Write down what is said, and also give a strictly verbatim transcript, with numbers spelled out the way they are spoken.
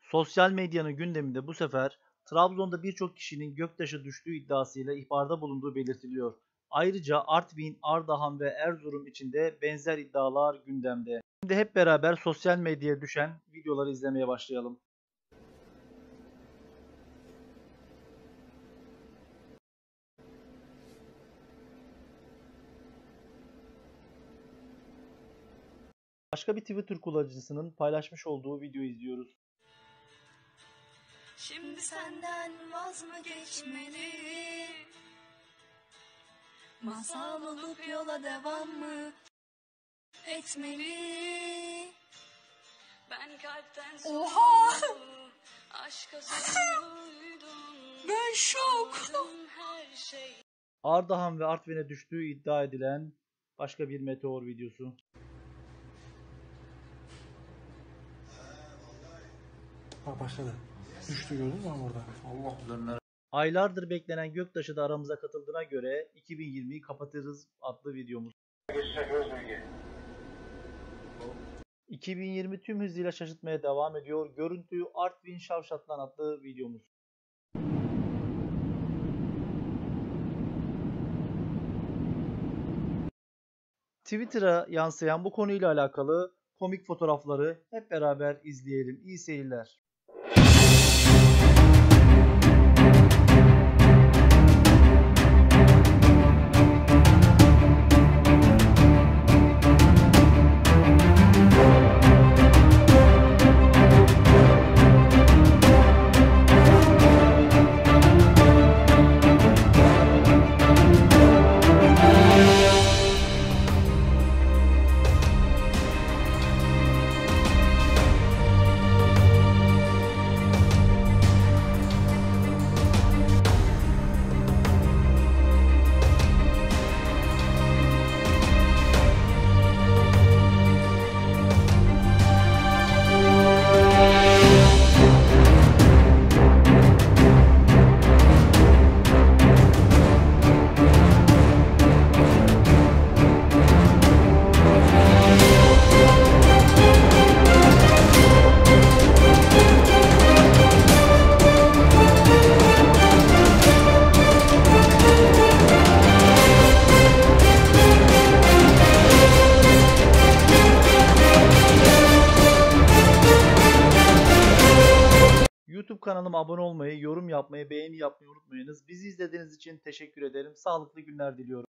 Sosyal medyanın gündeminde bu sefer Trabzon'da birçok kişinin göktaşı düştüğü iddiasıyla ihbarda bulunduğu belirtiliyor. Ayrıca Artvin, Ardahan ve Erzurum için de benzer iddialar gündemde. Şimdi hep beraber sosyal medyaya düşen videoları izlemeye başlayalım. Başka bir Twitter kullanıcısının paylaşmış olduğu videoyu izliyoruz. Şimdi senden vaz mı geçmeli? Masal olup yola devam mı etmeli? Ben kalpten Oha! aşka soruydum. Ben şok. Her şey. Ardahan ve Artvin'e düştüğü iddia edilen başka bir meteor videosu. Bak başladı. Düştü gördün mü orada? Allah. Aylardır beklenen göktaşı da aramıza katıldığına göre iki bin yirmiyi kapatırız adlı videomuz. iki bin yirmi tüm hızıyla şaşırtmaya devam ediyor. Görüntü Artvin Şavşatlan adlı videomuz. Twitter'a yansıyan bu konuyla alakalı komik fotoğrafları hep beraber izleyelim. İyi seyirler. YouTube kanalıma abone olmayı, yorum yapmayı, beğeni yapmayı unutmayınız. Bizi izlediğiniz için teşekkür ederim. Sağlıklı günler diliyorum.